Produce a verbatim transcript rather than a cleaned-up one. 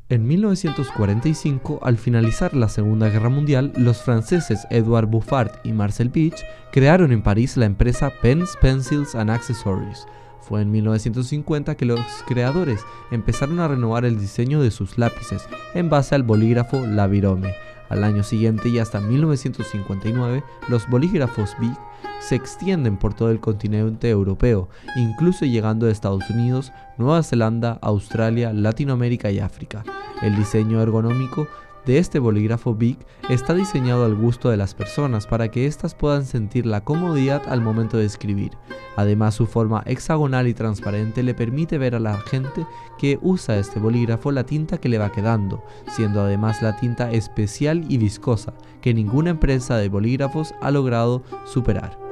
En mil novecientos cuarenta y cinco, al finalizar la Segunda Guerra Mundial, los franceses Edouard Buffard y Marcel Bitch crearon en París la empresa Pens, Pencils and Accessories. Fue en mil novecientos cincuenta que los creadores empezaron a renovar el diseño de sus lápices en base al bolígrafo Labirome. Al año siguiente y hasta mil novecientos cincuenta y nueve, los bolígrafos Bic se extienden por todo el continente europeo, incluso llegando a Estados Unidos, Nueva Zelanda, Australia, Latinoamérica y África. El diseño ergonómico de este bolígrafo Bic está diseñado al gusto de las personas para que éstas puedan sentir la comodidad al momento de escribir. Además, su forma hexagonal y transparente le permite ver a la gente que usa este bolígrafo la tinta que le va quedando, siendo además la tinta especial y viscosa que ninguna empresa de bolígrafos ha logrado superar.